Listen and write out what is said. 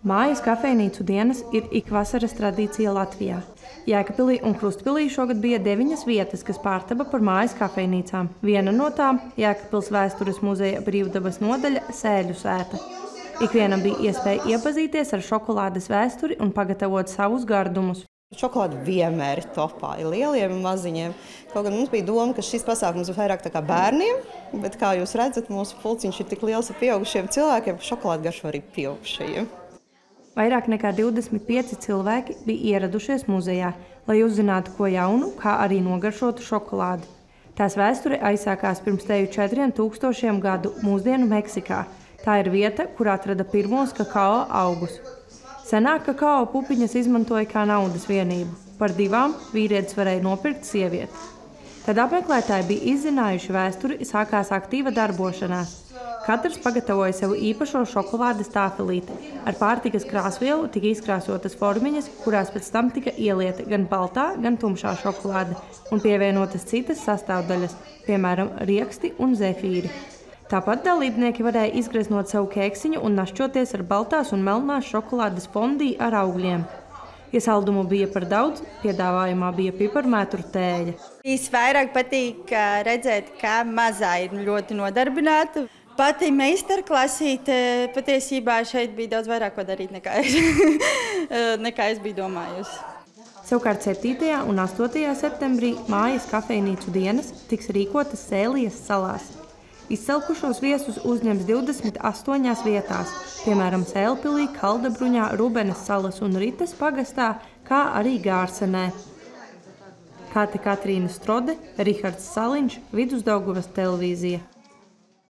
Mājas kafejnīcu dienas ir ikvasaras tradīcija Latvijā. Jēkabpilī un Krustpilī šogad bija 9 vietas, kas pārtapa par mājas kafejnīcām. Viena no tām – Jēkabpils vēstures muzeja brīvdabas nodaļa Sēļu sēta. Ikvienam bija iespēja iepazīties ar šokolādes vēsturi un pagatavot savus gardumus. Šokolāde vienmēr ir topā, ir lieliem un maziņiem. Kaut gan mums bija doma, ka šis pasākums ir vairāk tā kā bērniem, bet kā jūs redzat, mūsu pulciņš ir tik liels ar pieaugušiem cilvēkiem, ka šokolāde garšo arī pieaugušajiem. Vairāk nekā 25 cilvēki bija ieradušies muzejā, lai uzzinātu ko jaunu, kā arī nogaršotu šokolādi. Tās vēsture aizsākās pirms teju 4000 gadu mūsdienu Meksikā. Tā ir vieta, kur atrada pirmos kakao augus. Senāk kakao pupiņas izmantoja kā naudas vienību. Par 2 vīrietis varēja nopirkt sievieti. Tad apmeklētāji bija izzinājuši vēsturi, sākās aktīva darbošanās. Katrs pagatavoja sev īpašo šokolādes tāfelīti. Ar pārtikas krāsvielu tika izkrāsotas formiņas, kurās pēc tam tika ielieta gan baltā, gan tumšā šokolāde un pievienotas citas sastāvdaļas, piemēram, rieksti un zefīri. Tāpat dalībnieki varēja izgreznot savu kēksiņu un našķoties ar baltās un melnās šokolādes fondī ar augļiem. Ja saldumu bija par daudz, piedāvājumā bija piparmētru tēļa. Visvairāk patīk redzēt, kā mazā ir ļoti nodarbināta. Pati meistarklasīte patiesībā šeit bija daudz vairāk ko darīt nekā es biju domājusi. Savukārt 7. un 8. septembrī mājas kafejnīcu dienas tiks rīkotas Sēlijas salās. Izcelkušos viesus uzņems 28 vietās, piemēram, Sēlpilī, Kaldabruņā, Rubenes salas un Rites pagastā, kā arī Gārsenē. Kāte Katrīna Strode, Rihards Saliņš, Vidusdaugavas televīzija.